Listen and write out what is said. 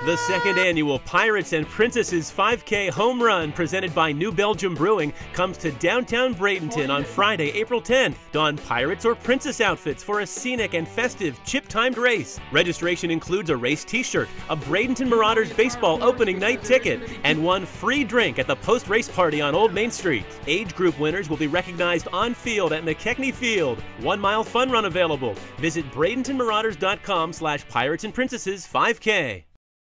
The second annual Pirates and Princesses 5K Home Run, presented by New Belgium Brewing, comes to downtown Bradenton on Friday, April 10th. Don Pirates or Princess outfits for a scenic and festive chip-timed race. Registration includes a race t-shirt, a Bradenton Marauders baseball opening night ticket, and one free drink at the post-race party on Old Main Street. Age group winners will be recognized on field at McKechnie Field. 1 mile fun run available. Visit BradentonMarauders.com/Pirates and Princesses 5K.